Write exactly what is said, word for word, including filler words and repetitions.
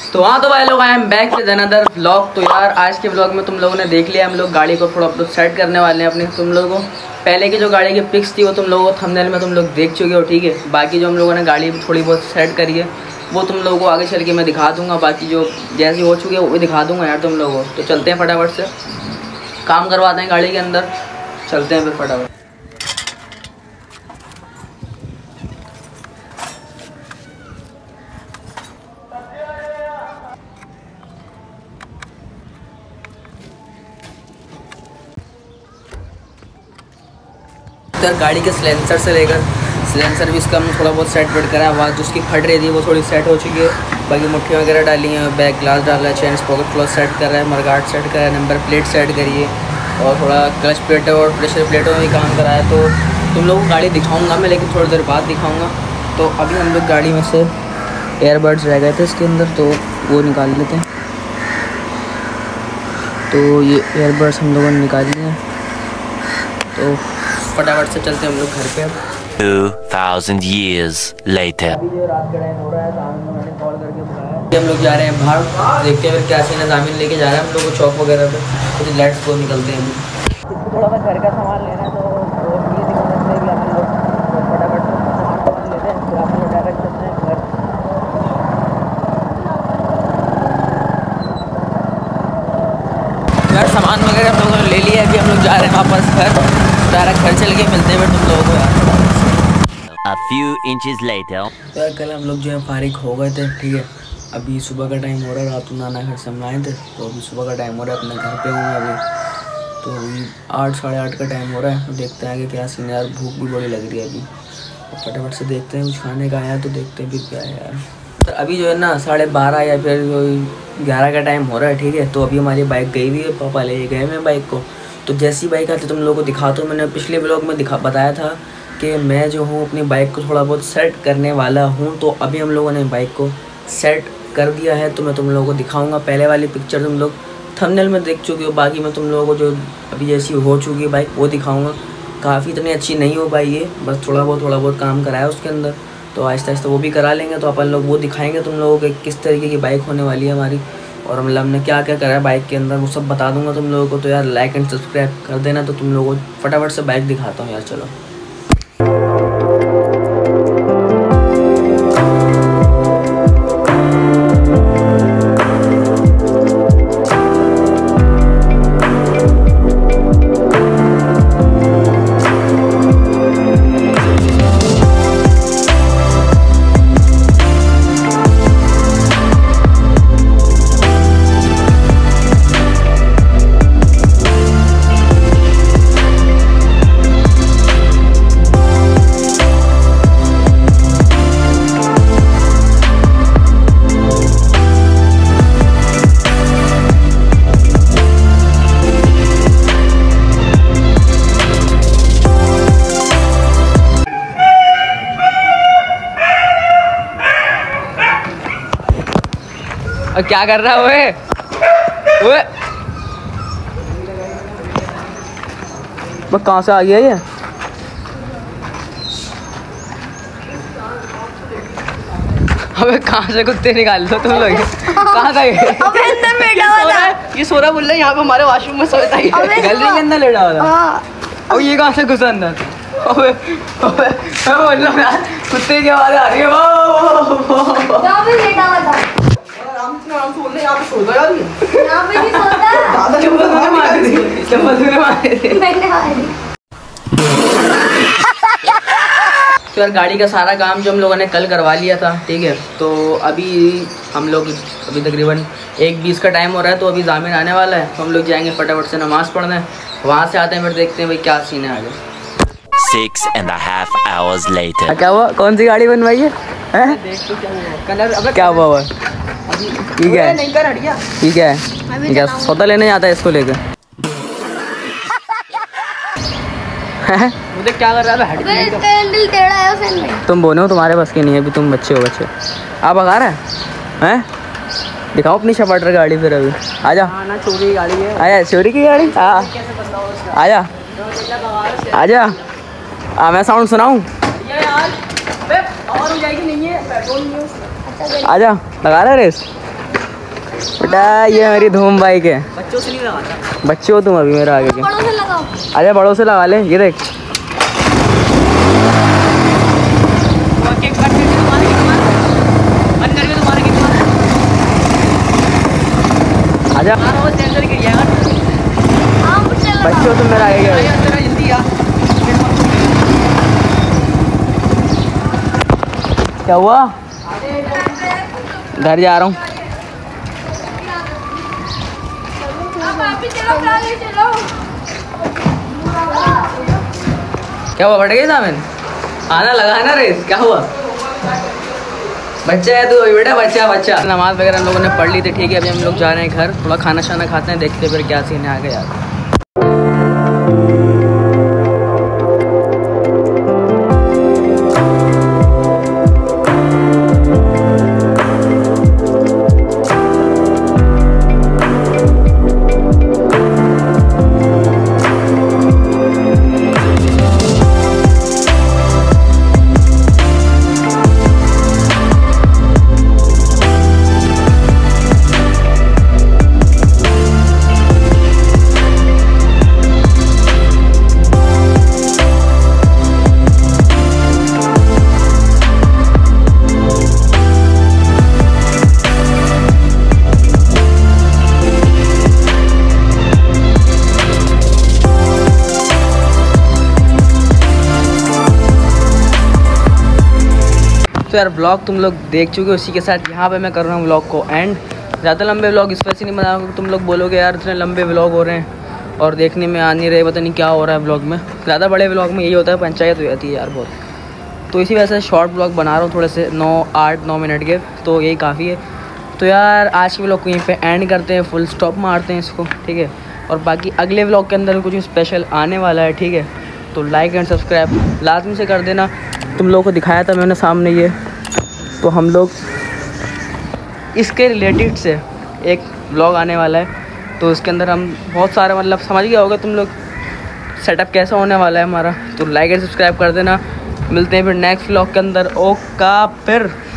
तो हाँ तो भाई लोग I am back with another vlog. तो यार आज के व्लॉग में तुम लोगों ने देख लिया, हम लोग गाड़ी को थोड़ा बहुत सेट करने वाले हैं अपने। तुम लोगों को पहले की जो गाड़ी की पिक्स थी वो तुम लोगों को थंबनेल में तुम लोग देख चुके हो, ठीक है। बाकी जो हम लोगों ने गाड़ी थोड़ी बहुत सेट करी है वो तुम लोगों को आगे चल के मैं दिखा दूँगा। बाकी जो जैसी हो चुकी है वो भी दिखा दूँगा यार तुम लोगों को। तो चलते हैं फटाफट से, काम करवाते हैं गाड़ी के अंदर, चलते हैं फिर फटाफट। सर गाड़ी के सिलेंसर से लेकर सिलेंसर भी इसका हमने थोड़ा बहुत सेट वेट करा है। आवाज़ उसकी फट रही थी वो थोड़ी सेट हो चुकी है। बाकी मुट्ठियाँ वगैरह डाली हैं, बैक ग्लास डाला है, चेन पॉकेट क्लॉथ सेट कर रहा है, मरगाट सेट करा है, नंबर प्लेट सेट करी है और थोड़ा क्लच प्लेट और प्रेशर प्लेटों में भी काम करा है। तो तुम लोगों को गाड़ी दिखाऊँगा मैं, लेकिन थोड़ी देर बाद दिखाऊँगा। तो अभी हम लोग गाड़ी में से एयरबड्स रह गए थे इसके अंदर, तो वो निकाल लेते हैं। तो ये एयरबड्स हम लोगों ने निकाल लिए हैं, तो फटाफट से चलते हैं हम लोग घर पे। two thousand years later अभी जो रात का टाइम हो रहा है, तो मैंने कॉल करके बुलाया। हम लोग जा रहे हैं बाहर, देखते हैं फिर क्या सीन है। जामिन लेके जा रहे हैं हम लोग को चौक वगैरह पे, तो लेट्स गो, निकलते हैं अभी। थोड़ा सा घर का सामान लेना है, तो ये दिखा सकते हैं कि हम लोग फटाफट से सामान लेते हैं, फिर आप लोग डायरेक्ट चलते हैं घर। यार सामान वगैरह हम लोगों ने ले लिया है, अभी हम लोग जा रहे हैं वापस घर, डायरेक्ट घर चल के मिलते हैं तुम लोगों को यार। a few inches later तो यार कल हम लोग जो है फारिग हो गए थे, ठीक है। अभी सुबह का टाइम हो रहा है, रात को नाना घर से हम आए थे, तो अभी सुबह का टाइम हो रहा है, अपने घर पे हूँ अभी। तो अभी आठ साढ़े आठ का टाइम हो रहा है, तो देखते हैं कि क्या सीन है यार। भूख भी बड़ी लग रही है अभी, फटाफट से देखते हैं कुछ खाने का आया तो देखते हैं फिर क्या है यार। तो अभी जो है ना साढ़े बारह या फिर ग्यारह का टाइम हो रहा है, ठीक है। तो अभी हमारी बाइक गई हुई है, पापा ले गए मैं बाइक को। तो जैसी बाइक आती तुम लोगों को दिखाता हूँ। मैंने पिछले व्लॉग में दिखा बताया था कि मैं जो हूँ अपनी बाइक को थोड़ा बहुत सेट करने वाला हूँ। तो अभी हम लोगों ने बाइक को सेट कर दिया है, तो मैं तुम लोगों को दिखाऊंगा। पहले वाली पिक्चर तुम लोग थंबनेल में देख चुके हो, बाकी मैं तुम लोगों को जो अभी जैसी हो चुकी है बाइक वो दिखाऊँगा। काफ़ी इतनी अच्छी नहीं हो पाई है, बस थोड़ा बहुत थोड़ा बहुत काम कराया उसके अंदर, तो आहिस्ता आहिस्ता वो भी करा लेंगे। तो अपन लोग वो दिखाएँगे तुम लोगों को किस तरीके की बाइक होने वाली है हमारी, और मतलब हमने क्या क्या करा है बाइक के अंदर वो सब बता दूंगा तुम लोगों को। तो यार लाइक एंड सब्सक्राइब कर देना। तो तुम लोगों को फटाफट से बाइक दिखाता हूँ यार, चलो। क्या कर रहा है ओए ओए, बस कहाँ से आ गया ये? अबे कहाँ से कुत्ते निकाल लो तुम लोग? कहाँ था ये? अबे अंदर बैठा हुआ था। ये सो रहा बोल रहा है यहाँ पे हमारे वॉशरूम में सोता है, गैलरी के अंदर लेटा हुआ था। और ये कहाँ से घुसा अंदर? अबे अबे मैं बोल रहा हूँ यार, कुत्ते की आवाज़ आ रही है। यहाँ पे लेटा हुआ था, आराम से बोल रहे, यहाँ पे सोता यार ये। यहाँ पे नहीं सोता। दादा चप्पल तूने मारे थे, चप्पल तूने मारे थे। मैंने मारी। तो यार गाड़ी का सारा काम जो हम लोगों ने कल करवा लिया था, ठीक है। तो अभी हम लोग अभी तकरीबन एक बीस का टाइम हो रहा है, तो अभी जामिन आने वाला है, तो हम लोग जाएंगे फटाफट से नमाज़ पढ़ने। वहाँ से आते हैं फिर देखते हैं भाई क्या सीन है आगे। six and a half hours later क्या हुआ? कौन सी गाड़ी बनवाई है? देख तो क्या हुआ कलर, अब क्या हुआ हुआ? ठीक है नहीं कर हटिया, ठीक है ठीक है। सौदा लेने जाता है इसको लेकर। मुझे क्या कर रहा है? इसका हैंडल टेढ़ा है उसे में। तुम बोलो तुम्हारे बस की नहीं है, अभी तुम बच्चे हो बच्चे। आप भगा रहे हैं? दिखाओ अपनी शपाटर गाड़ी फिर। अभी आजा, ना चोरी की गाड़ी है। आया चोरी की गाड़ी, हाँ आजा आजा। हाँ मैं साउंड सुनाऊँ? आजा लगा रहा है रेस। बेटा ये मेरी धूम बाइक है। बच्चों से नहीं लगाता। बच्चे हो तुम अभी मेरा आगे के। बड़ों से लगाओ। अरे बड़ों से लगा ले, ये देख। आजा हाँ मुझसे लगाओ। बच्चे हो तुम मेरा आगे के। जल्दी आ। क्या हुआ? घर जा रहा हूँ। क्या हुआ, फट गई सामने? आना लगा ना रेस, क्या हुआ? बच्चा है तू अभी बेटा, बच्चा बच्चा। नमाज वगैरह हम लोगों ने पढ़ ली थी, ठीक है। अभी हम लोग जा रहे हैं घर, थोड़ा खाना शाना खाते हैं, देखते हैं फिर क्या सीन है आगे यार। तो यार ब्लॉग तुम लोग देख चुके हो, उसी के साथ यहाँ पे मैं कर रहा हूँ ब्लॉग को एंड। ज़्यादा लंबे ब्लॉग इस वजह से नहीं बना रहा, तुम लोग बोलोगे यार इतने लंबे ब्लॉग हो रहे हैं और देखने में आ नहीं रहे, पता नहीं क्या हो रहा है ब्लॉग में। ज़्यादा बड़े ब्लॉग में यही होता है, पंचायत हो जाती है यार बहुत। तो इसी वजह से शॉर्ट ब्लॉग बना रहा हूँ, थोड़े से नौ आठ नौ मिनट के, तो यही काफ़ी है। तो यार आज के ब्लॉग को यहीं पर एंड करते हैं, फुल स्टॉप मारते हैं इसको, ठीक है। और बाकी अगले ब्लॉग के अंदर कुछ स्पेशल आने वाला है, ठीक है। तो लाइक एंड सब्सक्राइब लाजमी से कर देना। तुम लोगों को दिखाया था मैंने सामने ये, तो हम लोग इसके रिलेटेड से एक ब्लॉग आने वाला है, तो उसके अंदर हम बहुत सारे मतलब समझ गया होगा तुम लोग सेटअप कैसा होने वाला है हमारा। तो लाइक एंड सब्सक्राइब कर देना। मिलते हैं फिर नेक्स्ट ब्लॉग के अंदर। ओका फिर।